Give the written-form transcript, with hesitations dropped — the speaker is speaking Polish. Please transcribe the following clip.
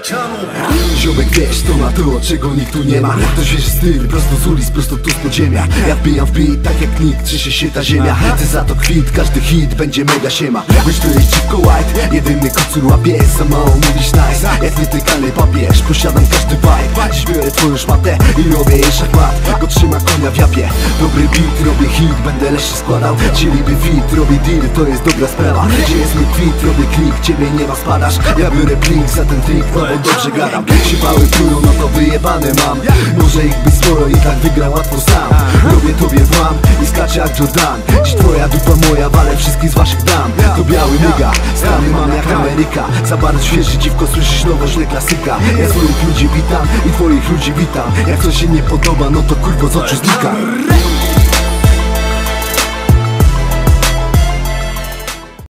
Ziomek wiesz, to ma to, czego nikt tu nie ma. To świeży styl, prosto z ulic, prosto tu z podziemia. Ja wbijam w beat, tak jak nikt, trzęsie się ta ziemia. Ty za to kwit, każdy hit będzie mega siema. Wiesz, to jest dziwko white, jedyny kocur łapie. Za mało mówisz nice, jak nietykalny papież. Posiadam każdy vibe, dziś biorę twoją szmatę i robię jej szachmat. Go trzyma konia w japie. Dobry beat, robię hit, będę leszy składał. Chcieliby fit, robię deal, to jest dobra sprawa. Gdzie jest mój kwit, robię klik, ciebie nie ma, spadasz. Ja biorę blink za ten trik, no bo dobrze gadam. Siepały plują, no to wyjebane mam. Może ich być sporo i tak wygram łatwo sam. Robię tobie wam i skaczę jak Jordan. Dziś twoja dupa moja, walę wszystkich z waszych dam. To biały myga, stary mam jak Ameryka. Za bardzo świeży dziwko, słyszysz nowo źle klasyka. Ja swoich ludzi witam i twoich ludzi witam. Jak coś się nie podoba, no to kurwo z oczu znika.